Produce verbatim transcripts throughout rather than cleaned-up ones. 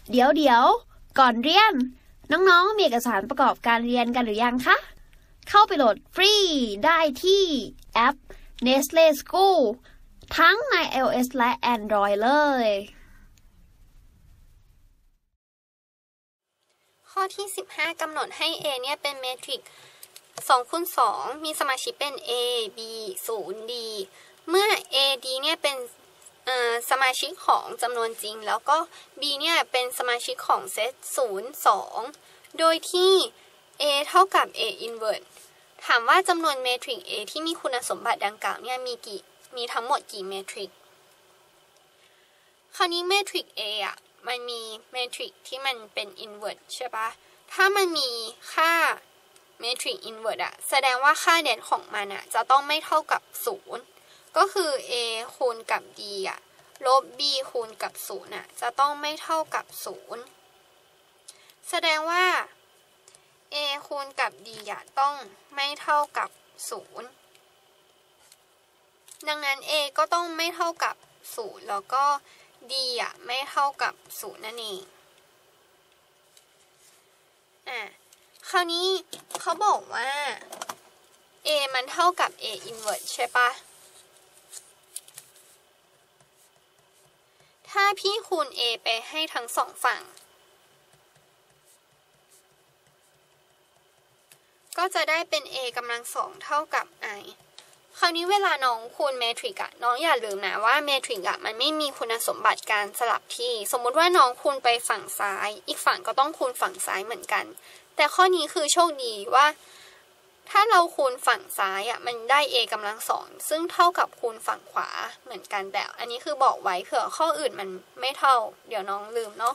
เดี๋ยวเดี๋ยวก่อนเรียนน้องๆมีเอกสารประกอบการเรียนกันหรือยังคะเข้าไปโหลดฟรีได้ที่แอป Nestle School ทั้งใน iOS และ Android เลยข้อที่สิบห้ากำหนดให้ A เนี่ยเป็นเมทริกซ์สองคูณสองมีสมาชิกเป็น A B ศูนย์ D เมื่อ A D เนี่ยเป็นสมาชิกของจำนวนจริงแล้วก็ B เนี่ยเป็นสมาชิกของเซตศูนย์ สองโดยที่ A เท่ากับ A inverse ถามว่าจำนวนเมทริกซ์ A ที่มีคุณสมบัติดังกล่าวเนี่ยมีกี่มีทั้งหมดกี่เมทริกซ์คราวนี้เมทริกซ์ A อ่ะมันมีเมทริกซ์ที่มันเป็น inverse ใช่ปะถ้ามันมีค่าเมทริกซ์ inverse อ่ะแสดงว่าค่าเด่นของมันอ่ะจะต้องไม่เท่ากับศูนย์ก็คือ A คูณกับ D อ่ะลบ B คูณกับศูนย์อ่ะจะต้องไม่เท่ากับศูนย์แสดงว่า A คูณกับ D อ่ะต้องไม่เท่ากับศูนย์ดังนั้น A ก็ต้องไม่เท่ากับศูนย์แล้วก็ D อ่ะไม่เท่ากับศูนย์นั่นเองอ่ะคราวนี้เขาบอกว่า A มันเท่ากับ A inverse ใช่ปะถ้าพี่คูณ A ไปให้ทั้งสองฝั่งก็จะได้เป็น A กำลังสองเท่ากับ I คราวนี้เวลาน้องคูณเมทริกซ์อะน้องอย่าลืมนะว่าเมทริกซ์อะมันไม่มีคุณสมบัติการสลับที่สมมุติว่าน้องคูณไปฝั่งซ้ายอีกฝั่งก็ต้องคูณฝั่งซ้ายเหมือนกันแต่ข้อนี้คือโชคดีว่าถ้าเราคูณฝั่งซ้ายอะมันได้ A กำลังสองซึ่งเท่ากับคูณฝั่งขวาเหมือนกันแต่อันนี้คือบอกไว้เผื่อข้ออื่นมันไม่เท่าเดี๋ยวน้องลืมเนาะ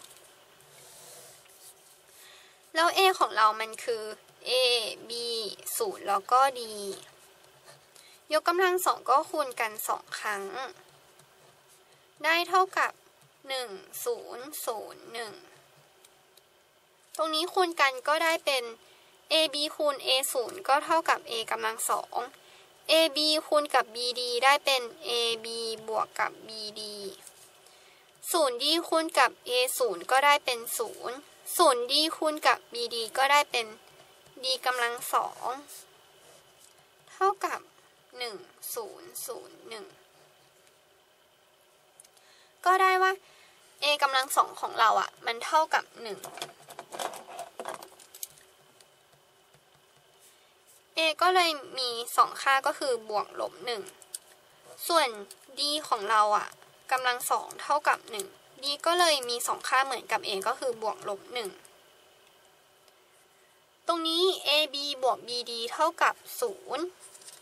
แล้ว A ของเรามันคือ A B ศูนย์แล้วก็ D ยกกำลังสองก็คูณกันสองครั้งได้เท่ากับหนึ่ง ศูนย์ ศูนย์ หนึ่งตรงนี้คูณกันก็ได้เป็น A B คูณ A ศูนย์ก็เท่ากับ A กำลังสอง A B คูณกับ B D ได้เป็น A B บวกกับ B D ศูนย์ D คูณกับ A ศูนย์ก็ได้เป็นศูนย์ ศูนย์ D คูณกับ B D ก็ได้เป็น D กำลังสองเท่ากับหนึ่ง ศูนย์ ศูนย์ หนึ่งก็ได้ว่า A กำลังสองของเราอ่ะมันเท่ากับหนึ่ง A ก็เลยมีสองค่าก็คือบวกลบหนึ่งส่วน D ของเราอ่ะกำลังสองเท่ากับหนึ่ง D ก็เลยมีสองค่าเหมือนกับ A ก็คือบวกลบหนึ่งตรงนี้ A B บวก B D เท่ากับศูนย์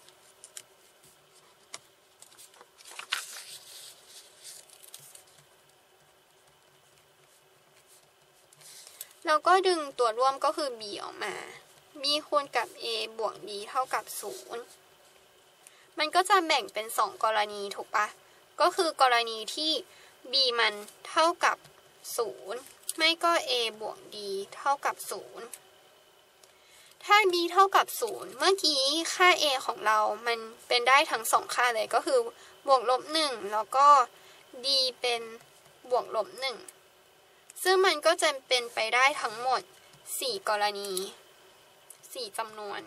เราก็ดึงตัวร่วมก็คือ B ออกมา B คูณกับ A บวก D เท่ากับศูนย์มันก็จะแบ่งเป็นสองกรณีถูกปะก็คือกรณีที่ B มันเท่ากับศูนย์ไม่ก็ A บวก D เท่ากับศูนย์ถ้า B เท่ากับศูนย์เมื่อกี้ค่า A ของเรามันเป็นได้ทั้งสองค่าเลยก็คือบวกลบหนึ่งแล้วก็ D เป็นบวกลบหนึ่งซึ่งมันก็จะเป็นไปได้ทั้งหมดสี่กรณีสี่จำนวน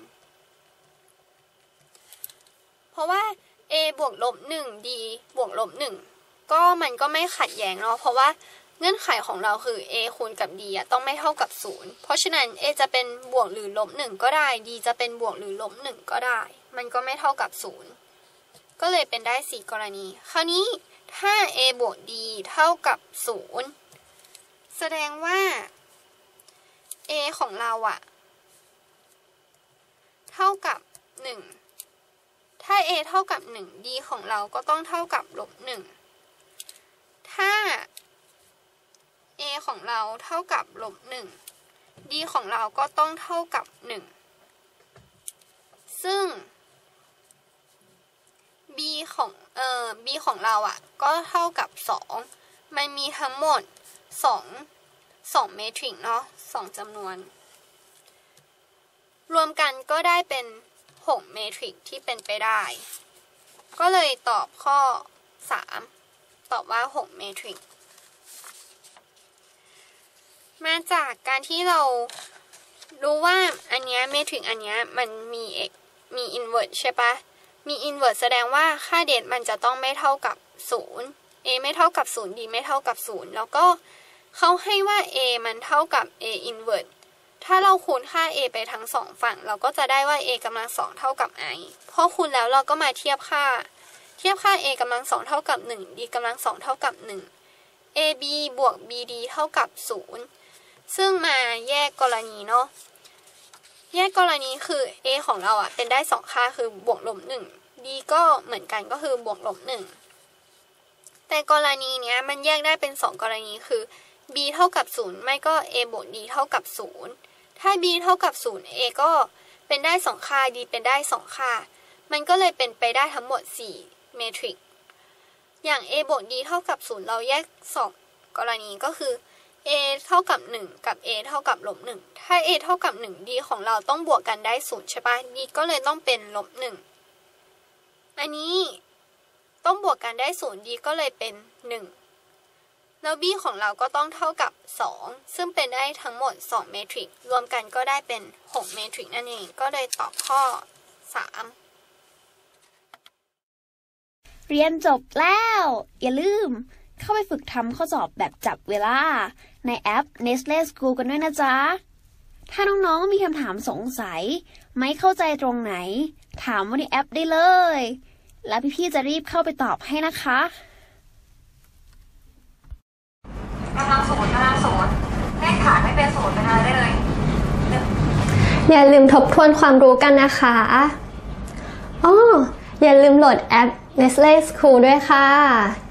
เพราะว่า A บวกลบหนึ่ง D บวกลบหนึ่งก็มันก็ไม่ขัดแย้งเนาะเพราะว่าเงื่อนไขของเราคือ A คูณกับ D อ่ะต้องไม่เท่ากับศูนย์เพราะฉะนั้น A จะเป็นบวกหรือลบหนึ่งก็ได้ D จะเป็นบวกหรือลบหนึ่งก็ได้มันก็ไม่เท่ากับศูนย์ก็เลยเป็นได้สี่กรณีคราวนี้ถ้า A บวก D เท่ากับศูนย์แสดงว่า A ของเราอะเท่ากับหนึ่งถ้า A เท่ากับหนึ่ง D ของเราก็ต้องเท่ากับลบหนึ่งถ้า A ของเราเท่ากับลบหนึ่ง D ของเราก็ต้องเท่ากับหนึ่งซึ่ง B ของเอ่อ B ของเราอะก็เท่ากับสองมันมีทั้งหมดสอง สองเมทริกซ์เนาะสองจำนวนรวมกันก็ได้เป็นหกเมทริกซ์ที่เป็นไปได้ก็เลยตอบข้อสามตอบว่าหกเมทริกซ์มาจากการที่เรารู้ว่าอันเนี้ยเมทริกอันเนี้ยมันมีมีอินเวอร์สใช่ปะมีอินเวอร์สแสดงว่าค่าเดทมันจะต้องไม่เท่ากับศูนย์ a ไม่เท่ากับศูนย์ d ไม่เท่ากับศูนย์แล้วก็เขาให้ว่า a มันเท่ากับ a อินเวอร์สถ้าเราคูณค่า a ไปทั้งสองฝั่งเราก็จะได้ว่า a กำลังสองเท่ากับ i พอคูณแล้วเราก็มาเทียบค่าเทียบค่า a กำลังสองเท่ากับหนึ่ง d กำลังสองเท่ากับหนึ่ง ab บวก bd เท่ากับศูนย์ซึ่งมาแยกกรณีเนาะแยกกรณีคือ a ของเราอ่ะเป็นได้สองค่าคือบวกลบหนึ่ง d ก็เหมือนกันก็คือบวกลบหนึ่งแต่กรณีเนี้ยมันแยกได้เป็นสองกรณีคือ b เท่ากับศูนย์ไม่ก็ a บวก d เท่ากับศูนย์ถ้า b เท่ากับศูนย์ a ก็เป็นได้สองค่า d เป็นได้สองค่ามันก็เลยเป็นไปได้ทั้งหมดสี่เมทริกอย่าง a บวก d เท่ากับศูนย์เราแยกสองกรณีก็คือ a เท่ากับหนึ่งกับ a เท่ากับลบหนึ่งถ้า a เท่ากับหนึ่ง d ของเราต้องบวกกันได้ศูนย์ใช่ปะ d ก็เลยต้องเป็นลบหนึ่งอันนี้ต้องบวกกันได้ศูนย์ d ก็เลยเป็นหนึ่งแล้ว b ของเราก็ต้องเท่ากับสองซึ่งเป็นได้ทั้งหมดสองเมทริกรวมกันก็ได้เป็นหกเมทริกนั่นเองก็เลยตอบข้อสามเรียนจบแล้วอย่าลืมเข้าไปฝึกทำข้อสอบแบบจับเวลาในแอป Nestle School กันด้วยนะจ๊ะถ้าน้องๆมีคำถามสงสัยไม่เข้าใจตรงไหนถามว่าในแอปได้เลยแล้วพี่ๆจะรีบเข้าไปตอบให้นะคะกำลังศูนย์กำลังศูนย์เลขฐานไม่เป็นศูนย์เป็นอะไรได้เลยอย่าลืมทบทวนความรู้กันนะคะอ๋ออย่าลืมโหลดแอป Nestle School ด้วยค่ะ